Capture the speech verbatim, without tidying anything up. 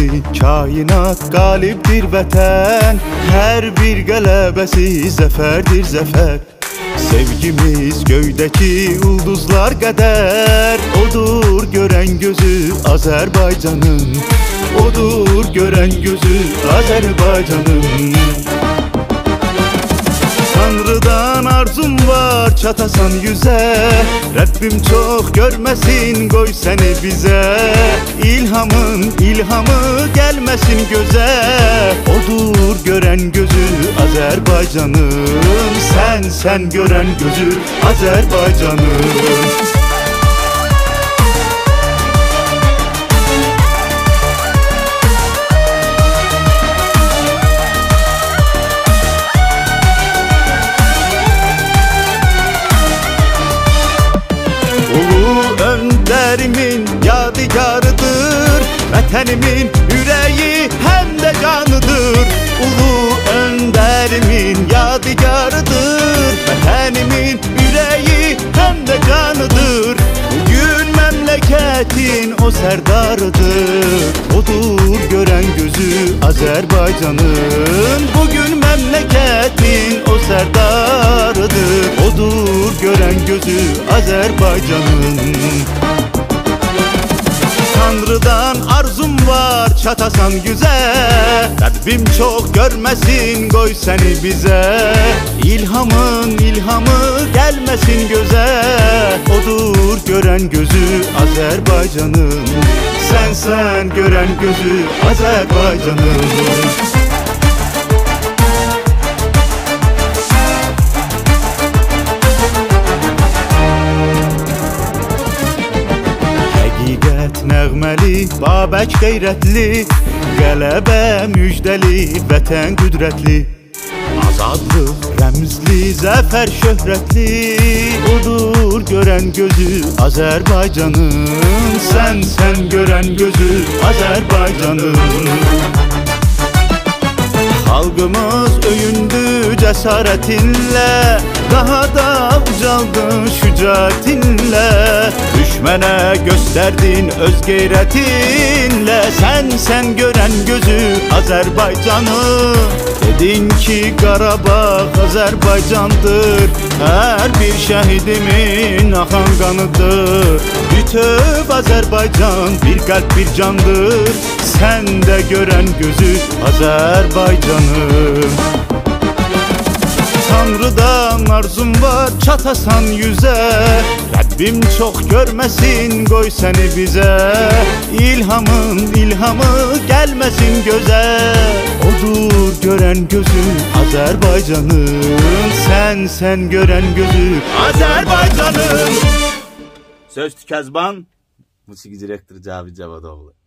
kimi kainat qalibdir vətən. Hər bir qələbəsi zəfərdir zəfər. Sevgimiz göydəki ulduzlar qədər. Odur görən gözü Azərbaycanın, odur görən gözü Azərbaycanın. Tanrıdan arzum var çatasan yüzə. Rəbbim çox görməsin qoy səni bizə. İlhamın ilhamı gəlməsin gözə. Odur görən gözü Azərbaycanın. Sən sən görən gözü Azərbaycanın. Öndərimin yadigarıdır, vətənimin ürəyi həm də canıdır. Ulu öndərimin yadigarıdır, vətənimin ürəyi həm də canıdır. Bugün məmləkətin o sərdarıdır, odur görən gözü Azərbaycanın. Bugün məmləkətin o sərdarıdır, odur görən gözü Azərbaycanın. Tanrıdan arzum var çatasan yüzə. Rəbbim çox görməsin qoy səni bizə. İlhamın ilhamı gəlməsin gözə. Odur görən gözü Azərbaycanın. Sən sən görən gözü Azərbaycanın. Nəğməli, Babək qeyrətli, qələbə müjdəli, vətən qüdrətli. Azadlıq rəmzli, zəfər şöhrətli, odur görən gözü Azərbaycanın. Sən sən görən gözü Azərbaycanın. Xalqımız öyündü cəsarətinlə, daha da ucaldın şücaətinlə. Düşmənə göstərdin öz qeyrətinlə. Sən sən görən gözü Azərbaycanı. Dedin ki Qarabağ Azərbaycandır, hər bir şəhidimin axan qanıdır. Bütöv Azərbaycan bir qəlb bir candır. Sən də görən gözü Azərbaycanım. Tanrıdan arzum var çatasan yüzə. Rəbbim çox görməsin qoy səni bizə. İlhamın ilhamı gəlməsin gözə. Odur görən gözü Azərbaycanın. Sən sən görən gözü Azərbaycanın. Söz Tükəzban, musiqi direktoru Cavid Cavadoğlu.